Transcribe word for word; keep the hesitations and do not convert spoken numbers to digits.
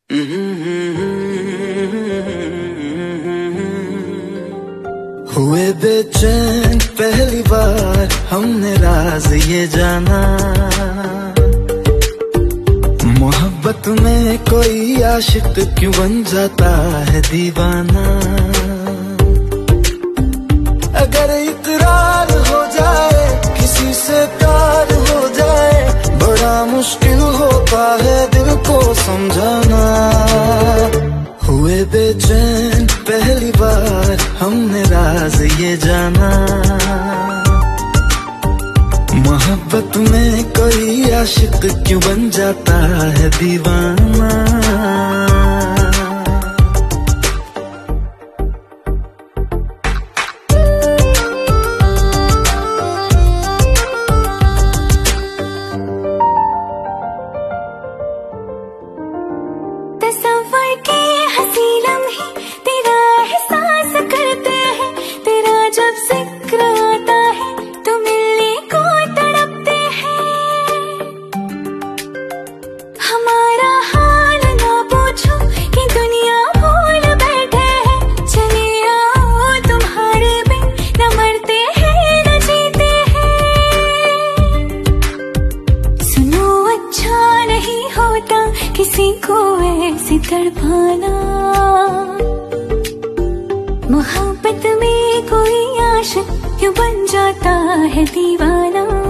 हुए बेचैन पहली बार हमने राज ये जाना, मोहब्बत में कोई आशिक क्यों बन जाता है दीवाना। अगर इकरार हो जाए किसी से प्यार हो जाए, बड़ा मुश्किल होता है दिल को समझाना। हुए बेचैन पहली बार हमने राज ये जाना, मोहब्बत में कोई आशिक क्यों बन जाता है दीवाना। किसी को ऐसी तड़पाना, मोहब्बत में कोई आशिक क्यों बन जाता है दीवाना।